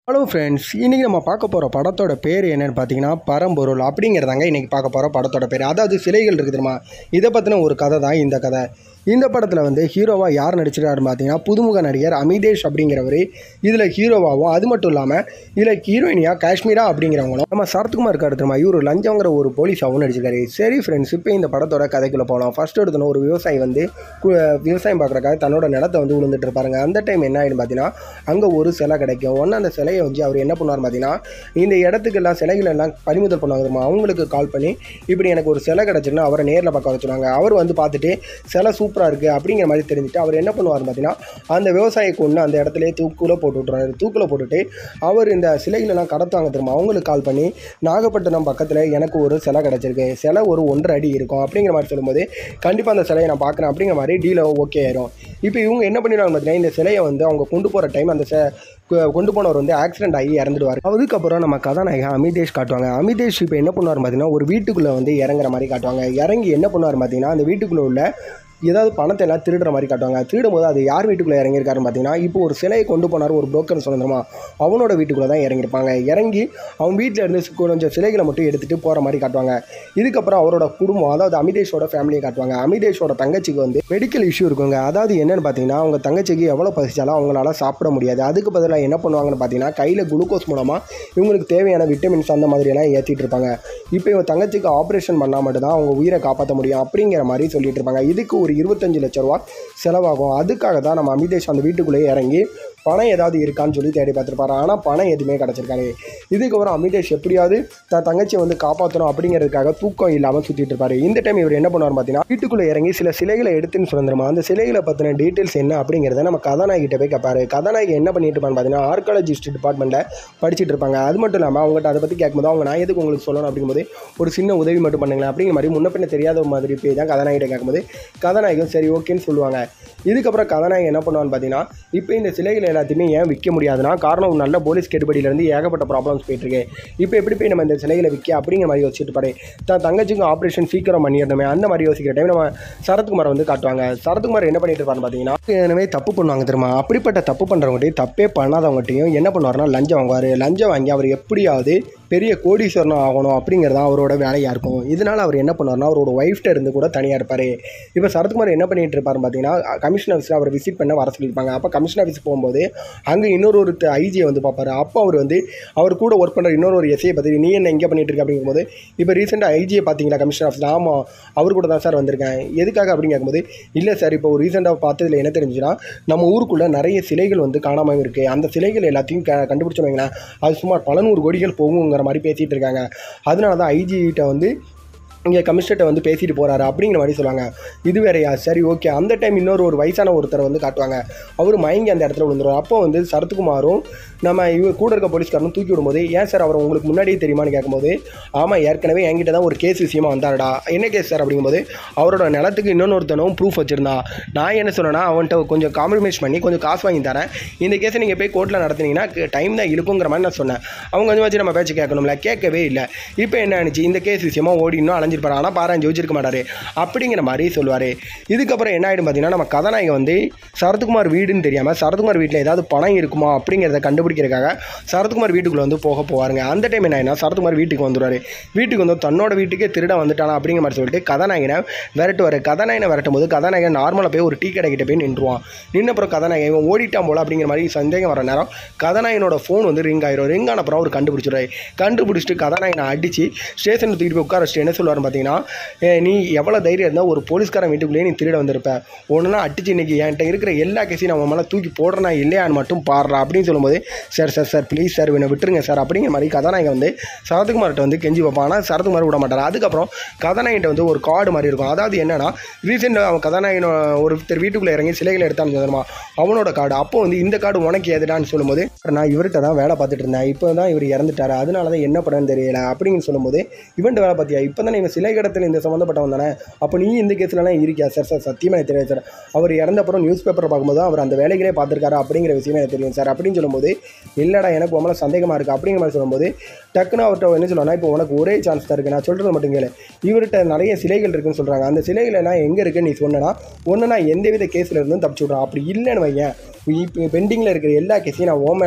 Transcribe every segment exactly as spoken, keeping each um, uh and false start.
Hello friends, இன்றைக்கி நம்ம பார்க்க போகிற படத்தோட பேர் என்னென்னு பார்த்தீங்கன்னா பரம்பொருள் அப்படிங்கிறதாங்க இன்றைக்கி பார்க்க போகிற படத்தோட பேர். அதாவது சிலைகள் இருக்குது தெரியுமா, இதை பற்றின ஒரு கதை தான் இந்த கதை. இந்த படத்தில் வந்து ஹீரோவாக யார் நடிச்சிருக்காருன்னு பார்த்தீங்கன்னா புதுமுக நடிகர் அமிதேஷ் அப்படிங்கிறவர் இதில் ஹீரோவாகவும், அது மட்டும் இல்லாமல் இதில் ஹீரோயினியாக காஷ்மீரா அப்படிங்கிறவங்களும் நம்ம சரத்குமார் இருக்காரு தெரியுமா, இவர் லஞ்சங்கிற ஒரு போலீஸாகவும் நடிச்சிருக்காரு. சரி ஃப்ரெண்ட்ஸ், இப்போ இந்த படத்தோட கதைக்குள்ளே போகலாம். ஃபர்ஸ்ட் எடுத்தோன்னா ஒரு விவசாயி வந்து விவசாயம் பார்க்குறக்காக தன்னோட நிலத்தை வந்து விழுந்துட்டு இருப்பாருங்க. அந்த டைம் என்ன ஆகிடும் பார்த்தீங்கன்னா, அங்கே ஒரு சிலை கிடைக்கும். ஒன்று அந்த சிலையை வச்சு அவர் என்ன பண்ணுவார் பார்த்தீங்கன்னா, இந்த இடத்துக்கெல்லாம் சிலைகள் எல்லாம் பறிமுதல் பண்ணுவாங்க தெரியுமா, அவங்களுக்கு கால் பண்ணி இப்படி எனக்கு ஒரு சிலை கிடச்சிருன்னா அவரை நேரில் பார்க்க வச்சுருவாங்க. அவர் வந்து பார்த்துட்டு சிலை சூப்பராக இருக்குது அப்படிங்கிற மாதிரி தெரிஞ்சுட்டு அவர் என்ன பண்ணுவார் பார்த்தீங்கன்னா, அந்த விவசாயி கொண்டு அந்த இடத்துல தூக்குல போட்டு விட்ருவாரு. தூக்கில் போட்டுட்டு அவர் இந்த சிலைகளெல்லாம் கடத்துவாங்க தெரியுமா, அவங்களுக்கு கால் பண்ணி நாகப்பட்டினம் பக்கத்தில் எனக்கு ஒரு சிலை கிடச்சிருக்கு, சிலை ஒரு ஒன்றரை அடி இருக்கும் அப்படிங்கிற மாதிரி சொல்லும்போது கண்டிப்பாக அந்த சிலையை நான் பார்க்குறேன் அப்படிங்கிற மாதிரி டீலை ஓகே ஆயிரும். இப்போ இவங்க என்ன பண்ணிடுவாங்க பார்த்தீங்கன்னா, இந்த சிலையை வந்து அவங்க கொண்டு போகிற டைம் அந்த கொண்டு போனவர் வந்து ஆக்சிடென்ட் ஆகி இறந்துடுவார். அதுக்கப்புறம் நம்ம கதாநாயகன் அமிதேஷ் காட்டுவாங்க. அமிதேஷ் இப்போ என்ன பண்ணுவார் பார்த்தீங்கன்னா, ஒரு வீட்டுக்குள்ளே வந்து இறங்குற மாதிரி காட்டுவாங்க. இறங்கி என்ன பண்ணுவார் பார்த்தீங்கன்னா, அந்த வீட்டுக்குள்ளே உள்ள ஏதாவது பணத்தை எல்லாம் திருடுற மாதிரி காட்டுவாங்க. திருடும் போது அது யார் வீட்டுக்குள்ளே இறங்கியிருக்காருன்னு பார்த்தீங்கன்னா, இப்போ ஒரு சிலையை கொண்டு போனார் ஒரு புரோக்கர் சொந்தமா, அவனோட வீட்டுக்குள்ளே தான் இறங்கியிருப்பாங்க. இறங்கி அவன் வீட்டில் இருந்து கொஞ்சம் சிலைகளை மட்டும் எடுத்துகிட்டு போகிற மாதிரி காட்டுவாங்க. இதுக்கப்புறம் அவரோட குடும்பம், அதாவது அமிதேஷோட ஃபேமிலியை காட்டுவாங்க. அமிதேஷோட தங்கச்சிக்கு வந்து மெடிக்கல் இஷ்யூ இருக்குங்க. அதாவது என்னென்னு பார்த்தீங்கன்னா, அவங்க தங்கச்சிக்கு எவ்வளோ பசிச்சாலும் அவங்களால சாப்பிட முடியாது. அதுக்கு பதிலாக என்ன பண்ணுவாங்கன்னு பார்த்தீங்கன்னா, கையில் குளுக்கோஸ் மூலமாக இவங்களுக்கு தேவையான விட்டமின்ஸ் அந்த மாதிரியெல்லாம் ஏற்றிட்டு இருப்பாங்க. இப்போ இவங்க தங்கச்சிக்கு ஆப்ரேஷன் பண்ணால் மட்டும்தான் அவங்க உயிரை காப்பாற்ற முடியும் அப்படிங்கிற மாதிரி சொல்லிட்டு இருப்பாங்க. இதுக்கு ஒரு இருபத்தஞ்சு லட்ச ரூபா செலவாகும். அதுக்காக தான் நம்ம அமிதேஷ் அந்த வீட்டுக்குள்ளேயே இறங்கி பணம் ஏதாவது இருக்கான்னு சொல்லி தேடி பார்த்துருப்பாரு. ஆனால் பணம் எதுவுமே கிடச்சிருக்காரு. இதுக்கப்புறம் அமிதேஷ் எப்படியாவது த தங்கச்சியை வந்து காப்பாற்றணும் அப்படிங்கிறதுக்காக தூக்கம் இல்லாமல் சுற்றிட்டு இருப்பாரு. இந்த டைம் இவர் என்ன பண்ணுவார் பார்த்தீங்கன்னா, வீட்டுக்குள்ளே இறங்கி சில சிலைகளை எடுத்துன்னு சுதந்திரமா அந்த சிலைகளை பற்றின டீட்டெயில்ஸ் என்ன அப்படிங்கிறத நம்ம கதாநாயகிட்ட போய் கேட்பாரு. கதாநாயகி என்ன பண்ணிட்டு இருப்பான்னு பார்த்தீங்கன்னா, ஆர்காலஜிஸ்ட் டிபார்ட்மெண்ட்டில் படிச்சுட்டு இருப்பாங்க. அது மட்டும் இல்லாமல் அவங்ககிட்ட அதை பற்றி கேட்கும்போது அவங்க நான் எதுக்கு உங்களுக்கு சொல்லணும் அப்படிங்கும்போது ஒரு சின்ன உதவி மட்டும் பண்ணுங்களேன் அப்படிங்கிற மாதிரி முன்ன பின்ன தெரியாத மாதிரி போய் தான் கதாநாயகிட்ட கேட்கும்போது கதாநாயகம் சரி ஓகேன்னு சொல்லுவாங்க. இதுக்கப்புறம் கதாநாயகன் என்ன பண்ணுவான்னு பார்த்தீங்கன்னா, இப்போ இந்த சிலைகள் எல்லாத்தையுமே ஏன் விற்க முடியாதுன்னா, காரணம் நல்ல போலீஸ் கெடுபடியிலேருந்து ஏகப்பட்ட ப்ராப்ளம்ஸ் போயிட்டுருக்கு. இப்போ எப்படி போய் நம்ம இந்த சிலைகளை விற்க அப்படிங்கிற மாதிரி யோசிச்சுட்டு பாரு, தான் தங்கச்சிக்கு ஆப்ரேஷன் சீக்கிரம் பண்ணிடணுமே அந்த மாதிரி யோசிக்கிற டைம் நம்ம சரத்குமாரை வந்து காட்டுவாங்க. சரத்குமார் என்ன பண்ணிட்டு இருப்பாருன்னு பார்த்தீங்கன்னா, எனவே தப்பு பண்ணுவாங்க தெரியுமா, அப்படிப்பட்ட தப்பு பண்ணுறவங்ககிட்டையும் தப்பே பண்ணாதவங்ககிட்டையும் என்ன பண்ணுவார்னா லஞ்சம் வாங்குவார். லஞ்சம் வாங்கி அவர் எப்படியாவது பெரிய கோடீஸ்வரனும் ஆகணும் அப்படிங்கிறது தான் அவரோட வேலையாக இருக்கும். இதனால் அவர் என்ன பண்ணுவார்னா, அவரோட ஒய்ஃப்ட்ட இருந்து கூட தனியாக இருப்பார். இப்போ சரத்குமார் என்ன பண்ணிட்டு இருப்பாருன்னு பார்த்தீங்கன்னா, கமிஷன் ஆஃபீஸில் அவர் விசிட் பண்ண வர சொல்லியிருப்பாங்க. அப்போ கமிஷன் ஆஃபீஸ் போகும்போது அங்கே இன்னொரு ஒரு ஐஜியை வந்து பார்ப்பாரு. அப்போ அவர் வந்து அவர் கூட ஒர்க் பண்ணுற இன்னொரு ஒரு எஸ்ஐயை பற்றி நீ என்ன இங்கே பண்ணிட்டு இருக்க அப்படிங்கும்போது, இப்போ ரீசெண்டாக ஐஜியை பார்த்தீங்களா கமிஷன் ஆஃபீஸில், ஆமாம் அவர் கூட தான் சார் வந்திருக்கேன், எதுக்காக அப்படின்னு கேட்கும்போது, இல்லை சார் இப்போ ரீசெண்டாக பார்த்ததில் என்ன தெரிஞ்சுன்னா, நம்ம ஊருக்குள்ளே நிறைய சிலைகள் வந்து காணாமல் இருக்குது, அந்த சிலைகள் எல்லாத்தையும் க கண்டுபிடிச்சோம் வைங்களேன், அது சுமார் பல நூறு கோடிகள் போகுங்கிற மாதிரி பேசிகிட்டு இருக்காங்க. அதனால தான் ஐஜிகிட்ட வந்து இங்கே கமிஷனர்கிட்ட வந்து பேசிட்டு போகிறாரு அப்படிங்கிற மாதிரி சொல்லுவாங்க. இது வேறையா, சரி ஓகே. அந்த டைம் இன்னொரு ஒரு வயசான ஒருத்தரை வந்து காட்டுவாங்க. அவர் மயங்கி அந்த இடத்துல விழுந்துருவார். அப்போ வந்து சரத்குமாரும் நம்ம இவ கூட இருக்க போலீஸ்காரனும் தூக்கி விடும்போது, ஏன் சார் அவர் உங்களுக்கு முன்னாடியே தெரியுமான்னு கேட்கும்போது, ஆமாம் ஏற்கனவே என்கிட்ட தான் ஒரு கேஸ் விஷயமா வந்தாருடா. என்ன கேஸ் சார் அப்படிங்கும்போது, அவரோட நிலத்துக்கு இன்னொருத்தனும் ப்ரூஃப் வச்சுருந்தா. நான் என்ன சொன்னேன்னா, அவன்கிட்ட கொஞ்சம் காம்ப்ரமைஸ் பண்ணி கொஞ்சம் காசு வாங்கி தரேன், இந்த கேஸை நீங்கள் போய் கோர்ட்டில் நடத்துனீங்கன்னா டைம் தான் இருக்குங்கிற மாதிரி நான் சொன்னேன். அவங்க கொஞ்சம் வச்சு நம்ம பேச்சு கேட்கணும்ல, கேட்கவே இல்லை. இப்போ என்ன ஆனிச்சு, இந்த கேஸ் விஷயமா ஓடி இன்னும் அலைஞ்சிருப்பாரு, ஆனால் பாராஞ்சு வச்சிருக்க மாட்டாரு அப்படிங்கிற மாதிரி சொல்லுவார். இதுக்கப்புறம் என்ன ஆகிடும் பார்த்தீங்கன்னா, நம்ம கதாநாயகன் வந்து சரத்குமார் வீடுன்னு தெரியாமல் சரத்குமார் வீட்டில் ஏதாவது பணம் இருக்குமா அப்படிங்கிறத கண்டுபிடிக்கிறதுக்காக சரத்குமார் வீட்டுக்குள்ளே வந்து போக போவாருங்க. அந்த டைம் என்ன ஆகினா, சரத்குமார் வீட்டுக்கு வந்துடுவார். வீட்டுக்கு வந்து தன்னோட வீட்டுக்கே திருட வந்துட்டானா அப்படிங்கிற மாதிரி சொல்லிட்டு கதாநாயகனை விரட்டுவார். கதாநாயகனை விரட்டும் போது கதாநாயகன் நார்மலாக போய் ஒரு டீ கடை கிட்ட போய் நின்றுவான். நின்ன அப்புறம் கதாநாயகன் இவன் ஓடிட்டான் போல அப்படிங்கிற மாதிரி சந்தேகம் வர நேரம் கதாநாயகனோட ஃபோன் வந்து ரிங் ஆயிரும். ரிங் ஆன அப்புறம் அவர் கண்டுபிடிச்சிடுவார். கண்டுபிடிச்சிட்டு கதாநாயகனை அடித்து ஸ்டேஷனில் தூக்கிட்டு போய் உட்கார வச்சுட்டு என்ன சொல்லுவார்னு பார்த்தீங்கன்னா, நீ எவ்வளோ தைரியம் இருந்தால் ஒரு போலீஸ்காரன் வீட்டுக்குள்ளேயே நீ திருட வந்திருப்ப, ஒன்றுனா அடிச்சு இன்றைக்கி என்கிட்ட இருக்கிற எல்லா கேஸையும் நான் மேலே தூக்கி போடுறேனா இல்லையான்னு மட்டும் பாடுறா அப்படின்னு சொல்லும்போது, sir sir sir please sir என்னை விட்டுருங்க சார் அப்படிங்கிற மாதிரி கதாநாயகன் வந்து சரத்குமார்கிட்ட வந்து கெஞ்சி வைப்பான். ஆனால் சரத்குமார் விட மாட்டார். அதுக்கப்புறம் கதாநாயகிட்ட வந்து ஒரு கார்டு மாதிரி இருக்கும். அதாவது என்னன்னா, ரீசெண்டாக அவன் கதாநாயகன் ஒருத்தர் வீட்டுக்குள்ளே இறங்கி சிலைகளை எடுத்தான்னு சொல்லுமா, அவனோட கார்டு. அப்போ வந்து இந்த கார்டு உனக்கு எதுடான்னு சொல்லும்போது, நான் இவர்கிட்ட தான் வேலை பார்த்துட்டு இருந்தேன், இப்போ தான் இவர் இறந்துட்டார், அதனால தான் என்ன பண்ணன்னு தெரியல அப்படின்னு சொல்லும்போது, இவன்ட்டு வேலை பார்த்தியா, இப்போ தான் இவன் சிலை கடத்தில் இந்த சம்மந்தப்பட்டவன் தானே, அப்போ நீ இந்த கேஸ்லலாம் இருக்கியா சார்? சார் சத்தியமாக எனக்கு தெரியாது சார், அவர் இறந்தப்புறம் நியூஸ் பேப்பரை பார்க்கும்போது அவர் அந்த வேலைகளே பார்த்துருக்காரு அப்படிங்கிற விஷயமே எனக்கு தெரியும் சார் அப்படின்னு சொல்லும்போது, இல்லைடா எனக்கு உங்களை சந்தேகமாக இருக்குது அப்படிங்கிற மாதிரி சொல்லும்போது, டக்குன்னு அவர்கிட்ட என்ன சொல்லுவாங்கன்னா, இப்போ உனக்கு ஒரே சான்ஸ் தான் இருக்குது, நான் சொல்கிறது மட்டும் கேளு, இவர்கிட்ட நிறைய சிலைகள் இருக்குன்னு சொல்கிறாங்க, அந்த சிலைகள் எல்லாம் எங்கே இருக்குன்னு நீ சொன்னா ஒன்று நான் எந்தவித கேஸில் இருந்தும் தப்பிச்சு விட்றான், அப்படி இல்லைன்னு வையன் இப்போ பெண்டிங்கில் இருக்கிற எல்லா கேஸையும் நான் ஓ மேலே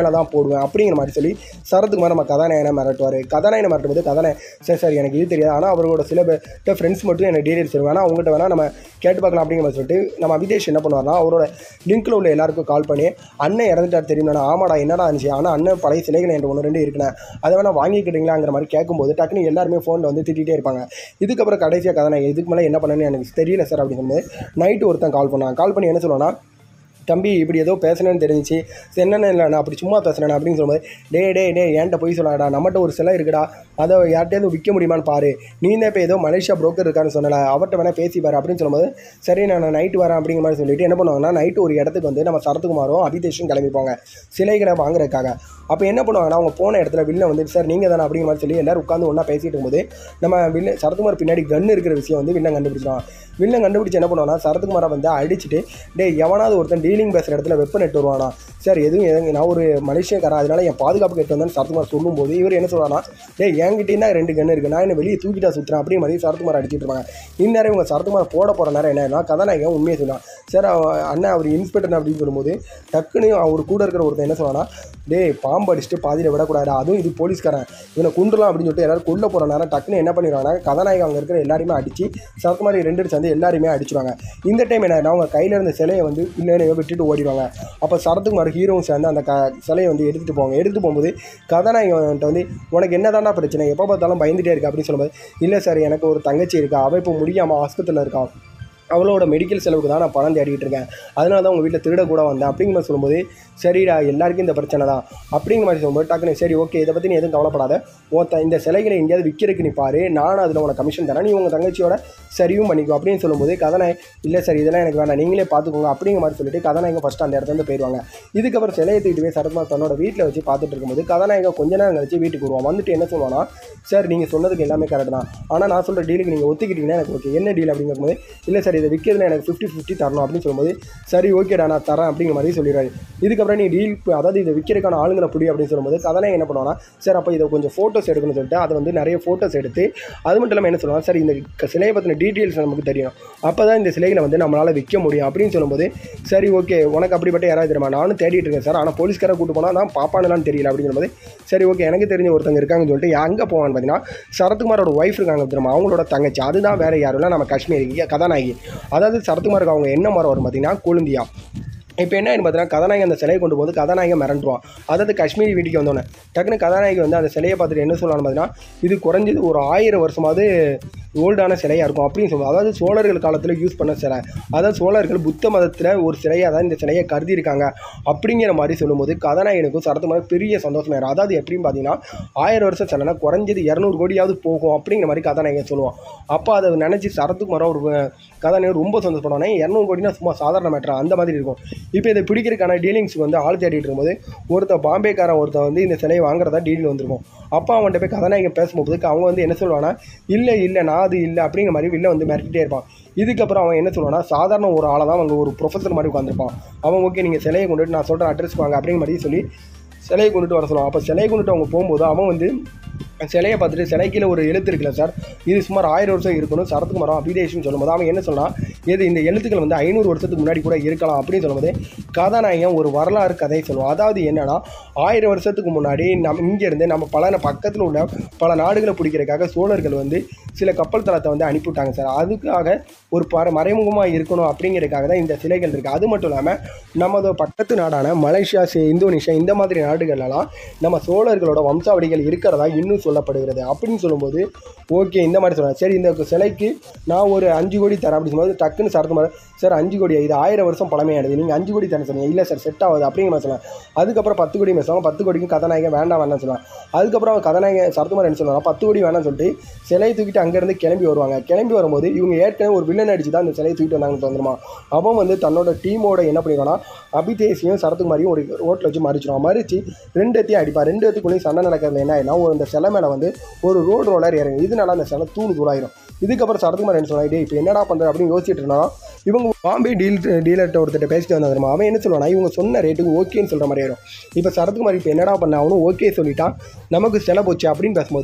மேலே தான் போடுவேன் அப்படிங்கிற மாதிரி சொல்லி சரத்குமார் நம்ம கதாநாயகனை மிரட்டுவார். கதாநாயகனை மிரட்டும் போது கதாநாயகன் சரி சார் எனக்கு இது தெரியாது, ஆனால் அவரோட சில பேர் ஃப்ரெண்ட்ஸ் மட்டும் எனக்கு டீடைல்ஸ் தருவேன், ஆனால் அவங்ககிட்ட வேணால் நம்ம கேட்டு பார்க்கலாம் அப்படிங்கிற மாதிரி சொல்லிட்டு நம்ம அபிதேஷ் என்ன பண்ணுவார்னா அவரோட லிங்க்கில் உள்ள எல்லாருக்கும் கால் பண்ணி அண்ணன் இறந்துட்டார் தெரியுமா, ஆமாடா என்னடா இருந்துச்சு, ஆனால் அண்ணன் பழைய சிலைகள் என்ற ஒன்று ரெண்டு இருக்குண்ணே அதை வேணால் வாங்கிக்கிட்டீங்களாங்கிற மாதிரி கேட்கும்போது டக்குனு எல்லாருமே ஃபோனில் வந்து திட்டிகிட்டே இருப்பாங்க. இதுக்கப்புறம் கடைசியாக கதாநாயகன் இதுக்கு மேலே என்ன பண்ணேன்னு எனக்கு தெரியல சார் அப்படின்னு சொல்லும்போது நைட்டு ஒருத்தன் கால் பண்ணான். கால் பண்ணி என்ன சொல்லுவான்னா தம்பி இப்படி ஏதோ பேசுனேன்னு தெரிஞ்சிச்சு, என்னென்ன இல்லை நான் அப்படி சும்மா பேசுகிறேன் அப்படின்னு சொல்லும்போது டே டே டே ஏன்ட்ட போய் சொல்லாடா, நம்மகிட்ட ஒரு சிலை இருக்குடா அதை யார்கிட்டயாவது விற்க முடியுமான்னு பாரு, நீ தான் இப்போ ஏதோ மலேசியா புரோக்கர் இருக்கான்னு சொன்னல அவர்கிட்ட வேணால் பேசிப்பாரு அப்படின்னு சொல்லும்போது சரி நான் நைட்டு வரேன் அப்படிங்கிற மாதிரி சொல்லிட்டு என்ன பண்ணுவாங்கன்னா நைட்டு ஒரு இடத்துக்கு வந்து நம்ம சரத்குமாரும் அபிதேஷும் கிளம்பிப்பாங்க சிலைகளை வாங்குறதுக்காக. அப்போ என்ன பண்ணுவாங்கன்னா அவங்க போன இடத்துல வில்ல வந்து சார் நீங்கள் தானே அப்படிங்கிற மாதிரி சொல்லி எல்லோரும் உட்காந்து ஒன்றா பேசிட்டு இருக்கும்போது நம்ம வில்ல சரத்குமார் பின்னாடி கன்று இருக்கிற விஷயம் வந்து வில்லன் கண்டுபிடிச்சிடுவான். வில்லன் கண்டுபிடிச்சி என்ன பண்ணுவான்னா சரத்குமாரை வந்து அடிச்சுட்டு டே எவனாவது ஒருத்தன் டீலிங் பேசுகிற இடத்துல வெப்பன் எட்டு வருவானா சார் எதுவும் எதுங்க நான் ஒரு மலேசியக்காரன் அதனால என் பாதுகாப்புக்கு எட்டு வந்தேன்னு சரத்குமார் சொல்லும்போது இவர் என்ன சொல்கிறான்னா டே என்கிட்டேயும் தான் ரெண்டு கன்று இருக்குது நான் என்ன வெளியே தூக்கிட்டா சுற்றுறேன் அப்படிங்கிற மாதிரி சரத்குமார் அடிச்சுட்டு இருப்பாங்க. இந்நேரம் இவங்க சரத்குமார் போட போகிற நேரம் என்ன கதாநாயகன் உண்மையை சொல்லலாம் சார் அண்ணன் அவர் இன்ஸ்பெக்டர் அப்படின்னு சொல்லும்போது டக்குன்னு அவர் கூட இருக்கிற ஒருத்தன் என்ன சொன்னான்னா டே பாம்பு அடிச்சுட்டு பாதியில் விடக்கூடாது, அதுவும் இது போலீஸ்காரன் இவனை குண்டலாம் அப்படின்னு சொல்லிட்டு எல்லாரும் கொல்ல போகிற நேரம் டக்குன்னு என்ன பண்ணிடுவாங்கன்னா கதாநாயகம் அங்கே இருக்கிற எல்லாருமே அடித்து சரத்குமார் ரெண்டு சேர்ந்து எல்லாருமே அடிச்சுடுவாங்க. இந்த டைம் என்ன அவங்க கையில் இருந்த சிலையை வந்து இல்லைன்னு விட்டுட்டு ஓடிடுவாங்க. அப்போ சரத்குமார் ஹீரோவும் சேர்ந்து அந்த க சிலையை வந்து எடுத்துகிட்டு போவாங்க. எடுத்துகிட்டு போகும்போது கதாநாயகன்ட்ட வந்து உனக்கு என்ன தாண்டா பிரச்சனை எப்போ பார்த்தாலும் பயந்துகிட்டே இருக்கா அப்படின்னு சொல்லும்போது இல்லை சார் எனக்கு ஒரு தங்கச்சி இருக்கா அவள் இப்போ முடியாமல் ஹாஸ்பிட்டலில் இருக்கான் அவளோட மெடிக்கல் செலவுக்கு தான் நான் பணம் தேடிட்டு இருக்கேன் அதனால தான் உங்கள் வீட்டில் திருட கூட வந்தேன் அப்படிங்கிற மாதிரி சொல்லும்போது சரிடா எல்லாருக்கும் இந்த பிரச்சனை தான் அப்படிங்கிற மாதிரி சொல்லும்போது டக்குனு சரி ஓகே இதை பற்றி நீ எதுவும் கவலைப்படாத ஓத்த இந்த சிலைகளை எங்கேயாவது விற்கிறதுக்கு நீ பாரு நானும் அதில் உனக்கு கமிஷன் தரேன் நீ உங்கள் தங்கச்சியோட சரியும் பண்ணிக்கோ அப்படின்னு சொல்லும்போது கதாநாயகன் இல்லை சார் இதெல்லாம் எனக்கு வேண்டாம் நீங்களே பார்த்துக்கோங்க அப்படிங்கிற மாதிரி சொல்லிட்டு கதாநாயகன் ஃபஸ்ட்டு அந்த இடத்துல போயிடுவாங்க. இதுக்கப்புறம் சிலையை தூக்கிட்டு போய் சரத்குமார் தன்னோட வீட்டில் வச்சு பார்த்துட்டு இருக்கும்போது கதாநாயகன் கொஞ்ச நேரம் கழிச்சு வீட்டுக்கு வருவான். வந்துட்டு என்ன சொல்லுவான்னா சார் நீங்கள் சொன்னதுக்கு எல்லாமே கரெக்ட் தான் ஆனால் நான் சொல்கிற டீலுக்கு நீங்கள் ஒத்துக்கிட்டீங்கன்னா எனக்கு ஓகே என்ன டீல் அப்படிங்கும்போது இல்லை சார் இதை விற்கிறதுல எனக்கு ஃபிஃப்டி ஃபிஃப்டி தரணும் அப்படின்னு சொல்லும்போது சரி ஓகேடா நான் தரேன் அப்படிங்கிற மாதிரி சொல்லிடுறாரு. இதுக்கப்புறம் நீ டீல் அதாவது இதை விற்கிறதுக்கான ஆளுங்களை புடி அப்படின்னு சொல்லும்போது கதாநாயகன் என்ன பண்ணுவானா சார் அப்போ இதை கொஞ்சம் ஃபோட்டோஸ் எடுக்கணும்னு சொல்லிட்டு அதை வந்து நிறைய ஃபோட்டோஸ் எடுத்து அது மட்டும் இல்லாமல் என்ன சொல்லுவாங்க சார் இந்த சிலையை பற்றின டீட்டெயில்ஸ் நமக்கு தெரியும் அப்போ தான் இந்த சிலைகளை வந்து நம்மளால் விற்க முடியும் அப்படின்னு சொல்லும்போது சரி ஓகே உனக்கு அப்படிப்பட்ட யாராவது தெரியுமா நானும் தேடிட்டு இருக்கேன் சார் ஆனால் போலீஸ்காரை கூட்டு போனால் தான் பாப்பானுலாம் தெரியல அப்படின்னு சொல்லும்போது சரி ஓகே எனக்கு தெரிஞ்ச ஒருத்தங்க இருக்காங்கன்னு சொல்லிட்டு அங்கே போவான்னு பார்த்தீங்கன்னா சரத்குமாரோட ஒய்ஃப் இருக்காங்க தெரியுமா அவங்களோட தங்கச்சி அதுதான் வேறு யாரும் இல்லை நம்ம காஷ்மீரி கதாநாயகி. அதாவது சரத்குமாருக்கு அவங்க என்ன மரம் வரும் பார்த்தீங்கன்னா கொழுந்தியா. இப்போ என்ன பார்த்தீங்கன்னா கதாநாயகன் அந்த சிலையை கொண்டு போது கதாநாயகன் மிரண்டுவான். அதாவது காஷ்மீரி வீட்டுக்கு வந்தோன்னே டக்குன்னு கதாநாயகி வந்து அந்த சிலையை பார்த்துட்டு என்ன சொல்லலாம்னு பார்த்தீங்கன்னா இது குறைஞ்சது ஒரு ஆயிரம் வருஷமாவது ஓல்டான சிலையாக இருக்கும் அப்படின்னு சொல்லுவாங்க. அதாவது சோழர்கள் காலத்தில் யூஸ் பண்ண சிலை அதாவது சோழர்கள் புத்த மதத்தில் ஒரு சிலையாக தான் இந்த சிலையை கருதியிருக்காங்க அப்படிங்கிற மாதிரி சொல்லும்போது கதாநாயகனுக்கும் சரத்குமார் பெரிய சந்தோஷமாக இருக்கும். அதாவது எப்படின்னு பார்த்தீங்கன்னா ஆயிரம் வருஷம் சிலைனா குறைஞ்சது இரநூறு கோடியாவது போகும் அப்படிங்கிற மாதிரி கதாநாயகன் சொல்லுவான். அப்போ அதை நினச்சி சரத்குமாராக ஒரு கதாநாயகன் ரொம்ப சந்தோஷப்படுவானே இரநூறு கோடினா சும்மா சாதாரண மேட்டர் அந்த மாதிரி இருக்கும். இப்போ இதை பிடிக்கிறதுக்கான டீலிங்ஸுக்கு வந்து ஆள் தேடிட்டு இருக்கும்போது ஒருத்தர் பாம்பேக்காரன் ஒருத்தர் வந்து இந்த சிலையை வாங்குறதா டீல் வந்திருக்கும். அப்போ அவன்கிட்ட போய் கதாநாயகன் பேசும்போது அவங்க வந்து என்ன சொல்லுவானா இல்லை இல்லை நான் அது இல்லை அப்படிங்கிற மாதிரி வெளில வந்து மிரட்டிகிட்டே இருப்பான். இதுக்கப்புறம் அவன் என்ன சொல்லுவானா சாதாரண ஒரு ஆளை தான் அவங்க ஒரு ப்ரொஃபஸர் மாதிரி உட்காந்துருப்பான். அவன் ஓகே நீங்கள் சிலையை கொண்டுட்டு நான் சொல்கிற அட்ரஸ் வாங்க அப்படிங்கிற மாதிரி சொல்லி சிலையை கொண்டுட்டு வர சொல்லுவான். அப்போ சிலையை கொண்டுட்டு அவங்க போகும்போது அவன் வந்து சிலையை பார்த்துட்டு சிலைக்கில் ஒரு எழுத்து இருக்குல்ல சார் இது சுமார் ஆயிரம் வருஷம் இருக்கணும் சரத்குமாரும் அபிதேஷும் சொல்லும்போது அவன் என்ன சொன்னான் எது இந்த எழுத்துக்கள் வந்து ஐநூறு வருஷத்துக்கு முன்னாடி கூட இருக்கலாம் அப்படின்னு சொல்லும்போது கதாநாயகன் ஒரு வரலாறு கதையை சொல்லுவான். அதாவது என்னன்னா ஆயிரம் வருஷத்துக்கு முன்னாடி நம் இங்கேருந்து நம்ம பல பக்கத்தில் உள்ள பல நாடுகளை பிடிக்கிறதுக்காக சோழர்கள் வந்து சில கப்பல் தளத்தை வந்து அனுப்பிவிட்டாங்க சார். அதுக்காக ஒரு பர மறைமுகமாக இருக்கணும் அப்படிங்கிறதுக்காக தான் இந்த சிலைகள் இருக்குது. அது மட்டும் இல்லாமல் நமது பக்கத்து நாடான மலேசியா இந்தோனேஷியா இந்த மாதிரி நாடுகளெல்லாம் நம்ம சோழர்களோட வம்சாவளிகள் இருக்கிறதா இன்னும் சொல்லப்படுகிறது அப்படின்னு சொல்லும்போது ஓகே இந்த மாதிரி சொல்கிறேன் சரி இந்த சிலைக்கு நான் ஒரு அஞ்சு கோடி தரேன் அப்படின்னு சொல்லும்போது டக்குன்னு சரத்குமார் சார் அஞ்சு கோடி இது ஆயிரம் வருஷம் பழமையானது நீங்கள் அஞ்சு கோடி தரேன் சொன்னீங்க இல்லை சார் செட் ஆகுது அப்படிங்கிற மாதிரி சொல்லலாம். அதுக்கப்புறம் பத்து கோடி பேசுவாங்க பத்து கோடிக்கும் கதாநாயகன் வேண்டாம் வேண்டாம்னு சொல்லலாம். அதுக்கப்புறம் கதாநாயகன் சரத்குமார் என்ன சொல்லுவாங்க பத்து கோடி வேணாம்னு சொல்லிட்டு சிலையை தூக்கிட்டு அங்கேருந்து கிளம்பி வருவாங்க. கிளம்பி வரும்போது இவங்க ஏற்கனவே ஒரு வில்லன் அடிச்சு தான் அந்த சிலையை தூக்கிட்டு வந்தாங்கன்னு தந்துருமா. அவன் வந்து தன்னோட டீமோட என்ன பண்ணிடுவான்னா அபிதேஷையும் சரத்குமாரையும் ஒரு ரோட்டில் வச்சு மறிச்சிடுவான். மறிச்சு ரெண்டு எத்தையும் அடிப்பா. ரெண்டு எத்துக்குள்ளேயும் சண்டை நடக்கிறது என்ன ஆயிடும்னா அந்த சிலை மேலே வந்து ஒரு ரோடு ரோலர் இறங்கும். இதனால அந்த சிலை தூள் தூளாயிரும். இதுக்கப்புறம் சரத்குமார் என்ன சொன்னா இப்போ என்னடா பண்ணுற அப்படின்னு யோசிச்சுட்டு இருந்தா இவங்க பாம்பே டீல் டீலர்கிட்ட ஒருத்தர் பேசிட்டு வந்தாருமா. அவன் என்ன சொல்லுவானா இவங்க சொன்ன ரேட்டுக்கு ஓகேன்னு சொல்கிற மாதிரி ஆயிரும். இப்போ சரத்குமார் இப்போ என்னடா பண்ண அவனும் ஓகே சொல்லிட்டான் நமக்கு சிலை போச்சு அப்படின்னு பேசும்போது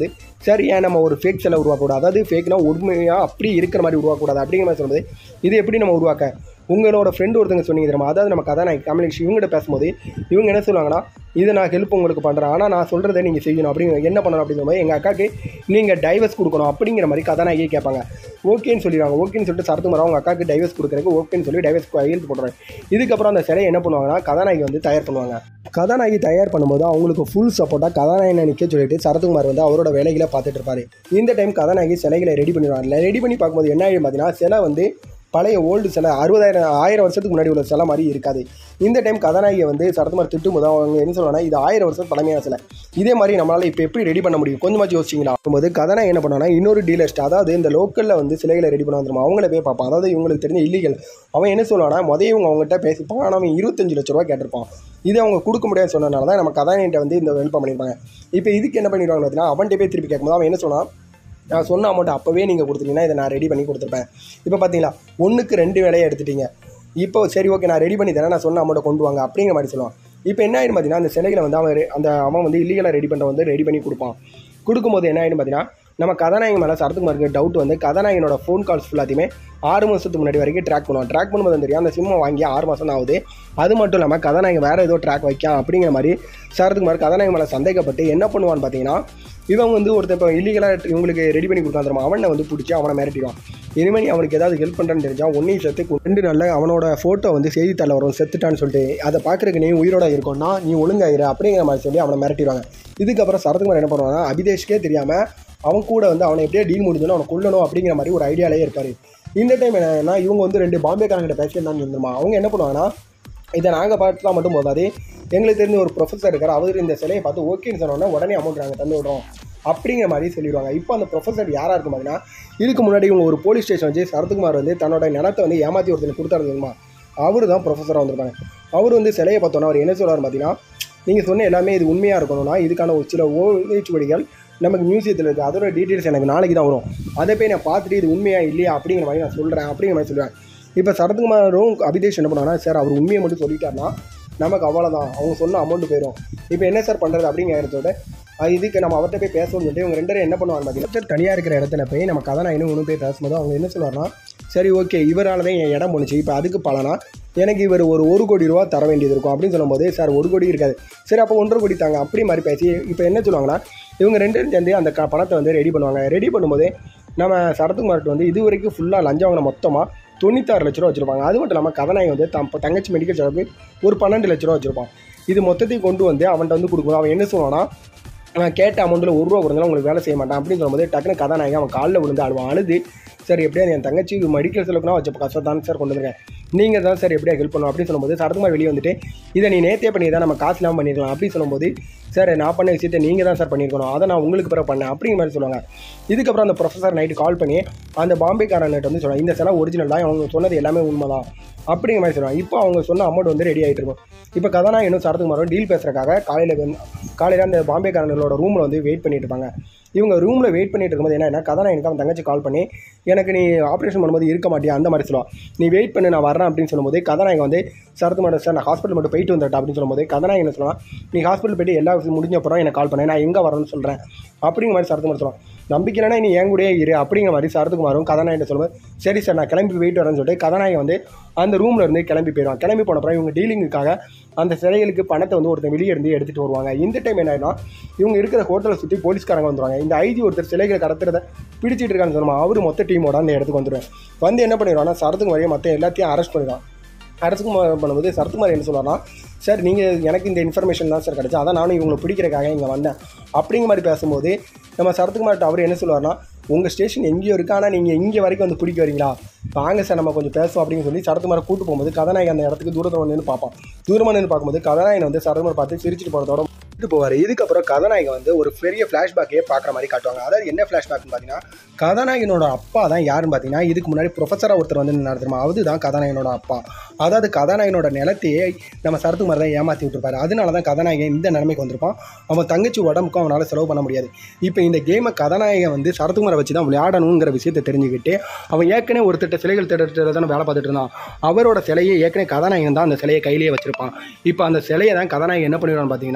சரி ஏன் நம்ம ஒரு ஃபேக் சிலை உருவாக்கக்கூடாது, அதாவது ஃபேக்னா உண்மையாக அப்படி இருக்கிற மாதிரி உருவாக்கக்கூடாது அப்படிங்கிற மாதிரி சொல்லும்போது இது எப்படி நம்ம உருவாக்க உங்களோட ஃப்ரெண்டு ஒருத்தங்க சொன்னீங்க தெரியுமா, அதாவது நம்ம கதாநாயகி கமலேஷ் இவங்ககிட்ட பேசும்போது இவங்க என்ன சொல்லுவாங்கன்னா இதை நான் ஹெல்ப் உங்களுக்கு பண்ணுறேன், ஆனால் நான் சொல்கிறத நீங்கள் செய்யணும் அப்படிங்கிற என்ன பண்ணணும் அப்படிங்கிற மாதிரி எங்கள் அக்காவுக்கு நீங்கள் டைவர்ஸ் கொடுக்கணும் அப்படிங்கிற மாதிரி கதாநாயகியை கேட்பாங்க. ஓகேன்னு சொல்லிடுவாங்க. ஓகேன்னு சொல்லிட்டு சரத்குமார் அவங்க அக்காவுக்கு டைவர்ஸ் கொடுக்குறதுக்கு ஓகேன்னு சொல்லி டைவர்ஸ் கையெழுத்து போடுறாங்க. இதுக்கப்புறம் அந்த சிலையை என்ன பண்ணுவாங்கன்னா கதாநாயகி வந்து தயார் பண்ணுவாங்க. கதாநாயகி தயார் பண்ணும்போது அவங்களுக்கு ஃபுல் சப்போர்ட்டாக கதாநாயகனை நிற்க சொல்லிட்டு சரத்குமார் வந்து அவரோட வேலைகளை பார்த்துட்டு இருப்பார். இந்த டைம் கதாநாயகி சிலைகளை ரெடி பண்ணிடுவாங்க. ரெடி பண்ணி பார்க்கும்போது என்ன ஆகிடும் பார்த்தீங்கன்னா சிலை வந்து பழைய ஓல்டு சிலை அறுபதாயிரம் ஆயிரம் வருஷத்துக்கு முன்னாடி உள்ள சிலை மாதிரி இருக்காது. இந்த டைம் கதாநாயகியை வந்து சரத்குமார் திட்டும் போது அவங்க என்ன சொல்லுவாங்கன்னா இது ஆயிரம் வருஷம் பழமையான சிலை, இதே மாதிரி நம்மளால் இப்போ எப்படி ரெடி பண்ண முடியும் கொஞ்சமாச்சு யோசிச்சிங்களா போது கதாநாயகி என்ன பண்ணுவாங்கன்னா இன்னொரு டீலர்ஸ்ட் அதாவது இந்த லோக்கலில் வந்து சிலைகளை ரெடி பண்ண வந்துருமா அவங்கள போய் பார்ப்பான். அதாவது இவங்களுக்கு தெரிஞ்ச இல்லீகல் அவன் என்ன சொல்லுவானா முதல் இவங்க அவங்ககிட்ட பேசிப்பான், ஆனால் அவன் இருபத்தஞ்சு லட்ச ரூபா கேட்டிருப்பான். இதை அவங்க கொடுக்க முடியாது சொன்னதுனால தான் நம்ம கதாநாயகிட்ட வந்து இந்த ஹெல்ப் பண்ணியிருப்பாங்க. இப்போ இதுக்கு என்ன பண்ணிடுவாங்க பார்த்தீங்கன்னா அவன்கிட்ட போய் திருப்பி கேட்கும்போது அவன் என்ன சொன்னான் நான் சொன்ன அமௌண்ட் அப்போவே நீங்கள் கொடுத்துட்டீங்கன்னா இதை நான் ரெடி பண்ணி கொடுத்துருப்பேன். இப்போ பார்த்தீங்களா ஒன்றுக்கு ரெண்டு வேலையை எடுத்துட்டீங்க, இப்போ சரி ஓகே நான் ரெடி பண்ணி தரேன் நான் சொன்ன அமௌண்ட்டை கொண்டு வாங்க அப்படிங்கிற மாதிரி சொல்லுவான். இப்போ என்ன ஆகிடும் பார்த்தீங்கன்னா அந்த சிலைகளை வந்து அவன் அந்த அவன் வந்து இல்லீகலாக ரெடி பண்ணுற வந்து ரெடி பண்ணி கொடுப்பான். கொடுக்கும்போது என்ன ஆகிடும் பார்த்தீங்கன்னா நம்ம கதாநாயகி மேலே சரத்குமாருக்கு டவுட் வந்து கதாநாயகனோட ஃபோன் கால்ஸ் ஃபுல்லாத்தையுமே ஆறு மாதத்துக்கு முன்னாடி வரைக்கும் ட்ராக் பண்ணுவான். ட்ராக் பண்ணும்போது தெரியும் அந்த சிம்மை வாங்கி ஆறு மாதம் தான் ஆகுது. அது மட்டும் இல்லாமல் கதாநாயகன் வேறு ஏதோ ட்ராக் வைக்கான் அப்படிங்கிற மாதிரி சரத்குமார் கதாநாயகன் மேலே சந்தேகப்பட்டு என்ன பண்ணுவான்னு பார்த்தீங்கன்னா இவன் வந்து ஒருத்தர் இப்போ இல்லீகலாக இவங்களுக்கு ரெடி பண்ணி கொடுக்காந்துருமா அவனை வந்து பிடிச்சி அவனை மிரட்டிடுவான். இனிமேல் அவனுக்கு ஏதாவது ஹெல்ப் பண்ணுறேன்னு தெரிஞ்சால் ஒன்றையும் செத்து ரெண்டு நாளில் அவனோட ஃபோட்டோ வந்து செய்தித்தாளில் வரும் செத்துட்டான்னு சொல்லிட்டு அதை பார்க்குறதுக்கு நீ உயிரோட இருக்கோன்னா நீ ஒழுங்காயிரு அப்படிங்கிற மாதிரி சொல்லி அவனை மிரட்டிடுவாங்க. இதுக்கப்புறம் சரத்குமார் என்ன பண்ணுவாங்கன்னா அபிதேஷ்கே தெரியாமல் அவன் கூட வந்து அவனை எப்படியே டீல் முடிஞ்சோன்னு அவனை கொல்லணும் அப்படிங்கிற மாதிரி ஒரு ஐடியாலே இருப்பார். இந்த டைம் என்னன்னா இவங்க வந்து ரெண்டு பாம்பேக்காரங்கிட்ட பேசியிருந்தான்னு இருந்துமா அவங்க என்ன பண்ணுவாங்கன்னா இதை நாங்கள் பார்த்தா மட்டும் போதாது எங்களுக்கு தெரிஞ்ச ஒரு ப்ரொஃபஸர் இருக்கார் அவர் இந்த சிலையை பார்த்து ஓகேன்னு சொன்னோன்னா உடனே அமௌண்ட் நாங்கள் தந்து விடுறோம் அப்படிங்கிற மாதிரி சொல்லிடுவாங்க. இப்போ அந்த ப்ரொஃபஸர் யாராக இருக்கும் பார்த்தீங்கன்னா இதுக்கு முன்னாடி இவங்க ஒரு போலீஸ் ஸ்டேஷன் வச்சு சரத்குமார் வந்து தன்னோட நிலத்தை வந்து ஏமாற்றி ஒருத்தர் கொடுத்தாருமா அவர் தான் ப்ரொஃபஸராக வந்திருப்பாங்க. அவர் வந்து சிலையை பார்த்தோன்னா அவர் என்ன சொல்கிறார் பார்த்தீங்கன்னா நீங்கள் சொன்ன எல்லாமே இது உண்மையாக இருக்கணும்னா இதுக்கான ஒரு சில ஓலைச்சுவடிகள் நமக்கு மியூசியத்தில் இருக்குது அதோட டீட்டெயில்ஸ் எனக்கு நாளைக்கு தான் வரும் அதை போய் நான் பார்த்துட்டு இது உண்மையாக இல்லையா அப்படிங்கிற மாதிரி நான் சொல்கிறேன் அப்படிங்கிற மாதிரி சொல்லுவேன். இப்போ சரத்குமாரும் அபிதேஷ் என்ன பண்ணுவாங்கன்னா சார் அவர் உண்மையை மட்டும் சொல்லிட்டாருன்னா நமக்கு அவ்வளோதான் அவங்க சொன்ன அமௌண்ட்டு போயிடும். இப்போ என்ன சார் பண்ணுறது அப்படிங்கிறதோட இதுக்கு நம்ம அவர்கிட்ட போய் பேசணும்னு சொல்லிட்டு இவங்க ரெண்டு பேரும் என்ன பண்ணுவாங்க பார்த்தீங்கன்னா தனியாக இருக்கிற இடத்துல போய் நம்ம கதாநாயகனும் ஒன்று போய் பேசும்போது அவங்க என்ன சொல்லுவார்னா சரி ஓகே இவரால் தான் என் இடம் போணுச்சு இப்போ அதுக்கு பலனா எனக்கு இவர் ஒரு ஒரு கோடி ரூபா தர வேண்டியது இருக்கும் அப்படின்னு சொல்லும்போது சார் ஒரு கோடி இருக்காது சரி அப்போ ஒன்றரை கோடி தாங்க அப்படி மாதிரி பேசி இப்போ என்ன சொல்லுவாங்கன்னா இவங்க ரெண்டு பேரும் சேர்ந்து அந்த க பணத்தை வந்து ரெடி பண்ணுவாங்க. ரெடி பண்ணும்போது நம்ம சரத்குமார்ட்டு வந்து இது வரைக்கும் ஃபுல்லாக லஞ்சம் வாங்கின மொத்தமாக தொண்ணூத்தாறு லட்ச ரூபா வச்சுருப்பாங்க. அது மட்டும் இல்லாமல் கதாநாயகன் வந்து தம் தங்கச்சி மெடிக்கல் செலவுக்கு ஒரு பன்னெண்டு லட்ச ரூபா வச்சுருப்பான். இது மொத்தத்தையும் கொண்டு வந்து அவன்கிட்ட வந்து கொடுக்கணும். அவன் என்ன சொல்லுவான்னா நான் கேட்ட அமௌண்ட்டில் ஒரு ரூபா கொடுத்தாலும் உங்களுக்கு வேலை செய்ய மாட்டான் அப்படின்னு சொல்லும்போது டக்குனு கதாநாயகன் அவன் காலில் விழுந்து அழுவான். அழுது சார் எப்படியா என் தங்கச்சி மெடிக்கல் செலவுக்குனா வச்ச கஷ்டம் சார் கொண்டு வந்துருக்கேன் நீங்கள் தான் சார் எப்படியா ஹெல்ப் பண்ணணும் அப்படின்னு சொல்லும்போது சரத்குமார் வெளியே வந்துட்டு இதை நீ நேற்றே பண்ணி தான் நம்ம காசு இல்லாமல் பண்ணிடலாம் அப்படின்னு சொல்லும்போது சார் நான் பண்ண விஷயத்தை நீங்கள் தான் சார் பண்ணியிருக்கணும் அதை நான் உங்களுக்கு பிறகு பண்ணேன் அப்படிங்கிற மாதிரி சொல்லுவாங்க. இதுக்கப்புறம் அந்த ப்ரொஃபஸர் நைட்டு கால் பண்ணி அந்த பாம்பேக்காரன்கிட்ட வந்து சொல்லுவாங்க இந்த செலவு ஒரிஜினல் தான் அவங்க சொன்னது எல்லாமே உண்மை தான் அப்படிங்கிற மாதிரி சொல்லுவாங்க. இப்போ அவங்க சொன்ன அமௌண்ட் வந்து ரெடி ஆகிட்டு இருக்கும். இப்போ கதாநாயகனும் சரத்குமாரும் டீல் பேசுறதுக்காக காலையில் வந்து காலையில் அந்த பாம்பேக்காரங்களோட ரூமில் வந்து வெயிட் பண்ணிட்டு இருப்பாங்க. இவங்க ரூமில் வெயிட் பண்ணிட்டு இருக்கும்போது என்ன கதாநாயகனுக்கு அவன் தங்கச்சி கால் பண்ணி எனக்கு நீ ஆப்ரேஷன் பண்ணும்போது இருக்க மாட்டியா அந்த மாதிரி சொல்லுவாள். நீ வெயிட் பண்ணி நான் வரேன் அப்படின்னு சொல்லும்போது கதாநாயகன் வந்து சரத்குமார் சார் நான் ஹாஸ்பிட்டல் மட்டும் போயிட்டு வந்துட்டேன் அப்படின்னு சொல்லும்போது கதாநாயகன் என்ன சொல்லுவான் நீ ஹாஸ்பிட்டல் போய்ட்டு எல்லா விஷயம் முடிஞ்ச அப்புறம் எனக்கு கால் பண்ணேன் நான் எங்கே வரேன்னு சொல்கிறேன் அப்படிங்கிற மாதிரி சரத்குமார் சொல்லுவான். நம்பிக்கைனா நீ என் கூடயே இரு அப்படிங்கிற மாதிரி சரத்குமாரும் கதாநாயகன் சொல்லும்போது சரி சார் நான் கிளம்பி வெயிட் வரேன்னு சொல்லிட்டு கதாநாயகன் வந்து அந்த ரூமில் இருந்து கிளம்பி போயிடுவான். கிளம்பி போனப்பறம் இவங்க டீலிங்குக்காக அந்த சிலைகளுக்கு பணத்தை வந்து ஒருத்தர் வெளியே இருந்து எடுத்துகிட்டு வருவாங்க. இந்த டைம் என்ன ஆகிடும் இவங்க இருக்கிற ஹோட்டலை சுற்றி போலீஸ்காரங்க வந்துடுவாங்க. இந்த ஐஜி ஒருத்தர் சிலைகளை கடத்துறதை பிடிச்சிட்டு இருக்கான்னு சொல்லுவாங்க. அவர் மொத்த டீமோட அந்த இடத்துக்கு வந்துடுவேன். வந்து என்ன பண்ணிடுவாங்கன்னா சரத்குமாரையும் மற்ற எல்லாத்தையும் அரெஸ்ட் பண்ணிடுவான். அரெஸ்ட் பண்ணும்போது சரத்குமார் என்ன சொல்லுவார்னா சார் நீங்கள் எனக்கு இந்த இன்ஃபர்மேஷன் தான் சார் கிடச்சி அதான் நானும் இவங்களை பிடிக்கிறக்காக இங்கே வந்தேன் அப்படிங்கிற மாதிரி பேசும்போது நம்ம சரத்குமார்கிட்ட அவர் என்ன சொல்லுவார்னா உங்கள் ஸ்டேஷன் எங்கேயோ இருக்குது ஆனால் நீங்கள் இங்கே வரைக்கும் வந்து பிடிக்க வரீங்களா வாங்க சார் நம்ம கொஞ்சம் பேசுவோம் அப்படின்னு சொல்லி சரத்குமாரை கூட்டு போகும்போது கதாநாயகன் அந்த இடத்துக்கு தூரத்தில் நின்று பார்ப்பான். தூரமாக நின்று பார்க்கும்போது கதாநாயகன் வந்து சரத்குமார் பார்த்து சிரிச்சிட்டு போகிறதோட விட்டு போவார். இதுக்கப்புறம் கதாநாயகன் வந்து ஒரு பெரிய ஃப்ளாஷ்பேக்கே பார்க்குற மாதிரி காட்டுவாங்க. அதாவது என்ன ஃப்ளாஷ்பேக்னு பார்த்தீங்கன்னா கதாநாயகனோட அப்பா தான் யாருன்னு பார்த்தீங்கன்னா இதுக்கு முன்னாடி ப்ரொஃபஸராக ஒருத்தர் வந்து நடத்துமா அது தான் கதாநாயகனோட அப்பா. அதாவது கதாநாயகனோட நிலத்தையே நம்ம சரத்குமார் தான் ஏமாற்றி விட்டுருப்பாரு. அதனால தான் கதாநாயகன் இந்த நிலைமைக்கு வந்திருப்பான். அவன் தங்கச்சி உடம்புக்கும் அவனால் செலவு பண்ண முடியாது. இப்போ இந்த கேமை கதாநாயகன் வந்து சரத்குமாரை வச்சு தான் விளையாடணுங்கிற விஷயத்தை தெரிஞ்சுக்கிட்டு அவன் ஏற்கனவே ஒரு திட்ட சிலைகள் திட்டத்தில் தானே வேலை பார்த்துட்டு இருந்தான். அவரோட சிலையை ஏற்கனவே கதாநாயகன் தான் அந்த சிலையை கையிலேயே வச்சிருப்பான். இப்போ அந்த சிலையை தான் கதாநாயகன் என்ன பண்ணிடுவான்னு பார்த்தீங்கன்னா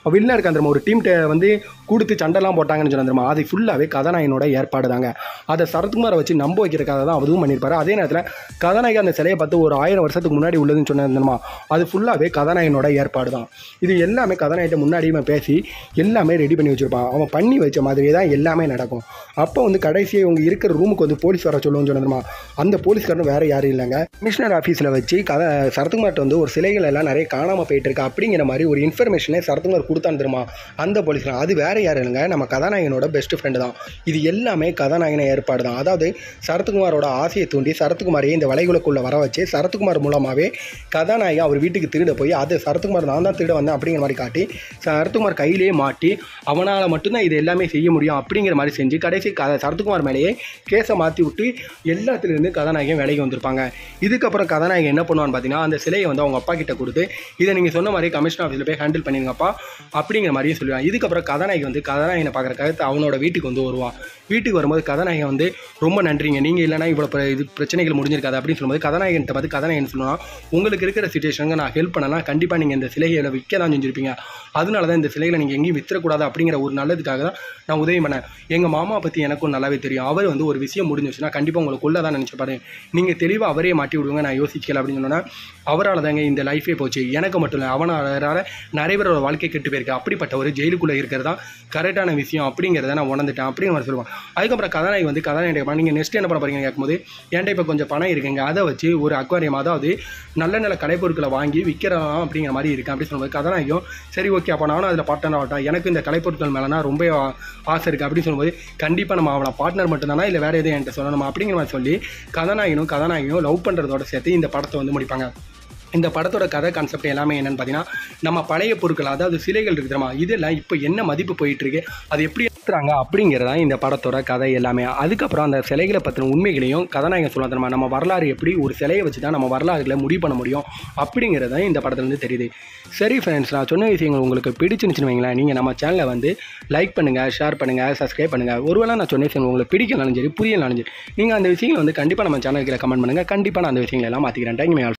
வில்லன் இருக்க அந்த ஒரு டீம் வந்து கொடுத்து சண்டைலாம் போட்டாங்கன்னு சொன்ன தெரியுமா, அது ஃபுல்லாகவே கதாநாயகனோட ஏற்பாடு தாங்க. அதை சரத்குமாரை வச்சு நம்ப வைக்கிறக்காக தான் அதுவும் பண்ணியிருப்பாரு. அதே நேரத்தில் கதாநாயகன் அந்த சிலையை பார்த்து ஒரு ஆயிரம் வருஷத்துக்கு முன்னாடி உள்ளதுன்னு சொன்னதுமா, அது ஃபுல்லாகவே கதாநாயகனோட ஏற்பாடு தான். இது எல்லாமே கதாநாயகத்தை முன்னாடியுமே பேசி எல்லாமே ரெடி பண்ணி வச்சுருப்பான். அவன் பண்ணி வச்ச மாதிரியே தான் எல்லாமே நடக்கும். அப்போ வந்து கடைசியாக இவங்க இருக்கிற ரூமுக்கு வந்து போலீஸ் வர சொல்லுவோம்னு சொன்னதுமா, அந்த போலீஸ்காரன் வேறு யாரும் இல்லைங்க, கமிஷனர் ஆஃபீஸில் வச்சு கதை சரத்குமார்ட்ட வந்து ஒரு சிலைகள் எல்லாம் நிறைய காணாமல் போயிட்டு இருக்கு அப்படிங்கிற மாதிரி ஒரு இன்ஃபர்மேஷனே சரத்குமார் கொடுத்தான்னு தெரியுமா அந்த போலீஸ்காரன். அது வேறு யாரும் இல்லைங்க, நம்ம கதாநாயகனோட பெஸ்ட் ஃப்ரெண்டு தான். இது எல்லாமே கதாநாயகன ஏற்பாடு தான். அதாவது சரத்குமாரோட ஆசையை தூண்டி சரத்குமாரையே இந்த வலைகுலக்குள்ளே வர வச்சு சரத்குமார் மூலமாகவே கதாநாயகன் அவர் வீட்டுக்கு திருட போய் அது சரத்குமார் நான் தான் திருட வந்தேன் அப்படிங்கிற மாதிரி காட்டி சரத்குமார் கையிலேயே மாட்டி அவனால் மட்டும்தான் இது எல்லாமே செய்ய முடியும் அப்படிங்கிற மாதிரி செஞ்சு கடைசி க சரத்குமார் மேலேயே கேஸை மாற்றி விட்டு எல்லாத்துலேருந்து கதாநாயகன் வேலைக்கு வந்திருப்பாங்க. இதுக்கப்புறம் கதாநாயகன் என்ன பண்ணுவான்னு பார்த்தீங்கன்னா, அந்த சிலையை வந்து அவங்க அப்பா கிட்ட கொடுத்து இதை நீங்கள் சொன்ன மாதிரி கமிஷனர் ஆஃபீஸில் போய் ஹேண்டில் பண்ணிருங்கப்பா அப்படிங்கிற மாதிரியும் சொல்லுவாங்க. இதுக்கப்புறம் கதாநாயகன் வந்து கதாநாயகனை பார்க்குறக்காக அவனோட வீட்டுக்கு வந்து வருவான். வீட்டுக்கு வரும்போது கதாநாயகன் வந்து ரொம்ப நன்றிங்க, நீங்கள் இல்லைனா இவ்வளோ இது பிரச்சனைகள் முடிஞ்சிருக்காது அப்படின்னு சொல்லும்போது கதாநாயகன்ட்ட பார்த்து கதாநாயகன் சொல்லணும், உங்களுக்கு இருக்கிற சிச்சுவேஷனுக்கு நான் ஹெல்ப் பண்ணலாம், கண்டிப்பாக நீங்கள் இந்த சிலைகளை விற்க தான் செஞ்சுருப்பீங்க, அதனால தான் இந்த சிலைகளை நீங்கள் எங்கேயும் விற்றுக்கூடாது அப்படிங்கிற ஒரு நல்லதுக்காக தான் நான் உதவி பண்ணேன். எங்கள் மாமா பற்றி எனக்கும் நல்லாவே தெரியும், அவர் வந்து ஒரு விஷயம் முடிஞ்சிச்சுன்னா கண்டிப்பாக உங்களுக்கு கொள்ள தான் நினச்சிப்பாரு, நீங்கள் தெளிவாக அவரே மாட்டி விடுவாங்க, நான் யோசிக்கல அப்படின்னு சொன்னோன்னா அவரால் தாங்க இந்த லைஃபே போச்சு, எனக்கு மட்டும் இல்லை அவனால் நிறைய பேரோட வாழ்க்கை கெட்டு போயிருக்கு, அப்படிப்பட்ட ஒரு ஜெயிலுக்குள்ளே இருக்கிறது தான் கரெக்டான விஷயம் அப்படிங்கிறத நான் உணர்ந்துட்டேன் அப்படிங்கிற மாதிரி சொல்லுவான். அதுக்கப்புறம் கதாநாயகி வந்து கதாநாயகன் நீங்கள் நெக்ஸ்ட் என்ன பண்ண போறீங்கன்னு கேட்கும்போது என்கிட்ட இப்போ கொஞ்சம் பணம் இருக்குங்க, அதை வச்சு ஒரு அக்வாரியம் அதாவது நல்ல நல்ல கலைப்பொருட்களை வாங்கி விற்கிறோம் அப்படிங்கிற மாதிரி இருக்குது அப்படின்னு சொல்லும்போது கதாநாயகம் சரி ஓகே அப்போ நானும் அதில் பார்ட்னர் ஆகட்டும், எனக்கு இந்த கலைப்பொருட்கள் மேலேனா ரொம்ப ஆசை இருக்குது அப்படின்னு சொல்லும்போது கண்டிப்பாக நம்ம அவளை பார்ட்னர் மட்டும்தானா இல்லை வேறு எதுவும் என்கிட்ட சொல்லணுமா அப்படிங்கிற மாதிரி சொல்லி கதாநாயகனும் கதாநாயகியும் லவ் பண்ணுறதோட சேர்த்து இந்த படத்தை வந்து முடிப்பாங்க. இந்த படத்தோட கதை கான்செப்ட் எல்லாமே என்னென்னு பார்த்தீங்கன்னா, நம்ம பழைய பொருட்கள் அதாவது சிலைகள் இருக்குதுமா இதெல்லாம் இப்போ என்ன மதிப்பு போயிட்டுருக்கு, அது எப்படி எடுத்துறாங்க அப்படிங்கிறதான் இந்த படத்தோட கதை எல்லாமே. அதுக்கப்புறம் அந்த சிலைகளை பற்றின உண்மைகளையும் கதாநாயகன் சொல்ல தரமா, நம்ம வரலாறு எப்படி ஒரு சிலையை வச்சு தான் நம்ம வரலாறுகளை முடிவு பண்ண முடியும் அப்படிங்கிறத இந்த படத்துலேருந்து தெரியுது. சரி ஃப்ரெண்ட்ஸ், நான் சொன்ன விஷயங்கள் உங்களுக்கு பிடிச்சிருந்துச்சுன்னு வைங்களேன், நீங்கள் நம்ம சேனலை வந்து லைக் பண்ணுங்கள், ஷேர் பண்ணுங்கள், சப்ஸ்கிரைப் பண்ணுங்கள். ஒருவேளை நான் சொன்ன விஷயங்கள் உங்களுக்கு பிடிக்கலனாலும் சரி புரியலனாலும் சரி நீங்கள் அந்த விஷயங்களை வந்து கண்டிப்பாக நம்ம சேனலுக்கு கமெண்ட் பண்ணுங்கள், கண்டிப்பாக நான் அந்த விஷயங்களை எல்லாம் மாற்றிக்கிறேன். தேங்க்யூ.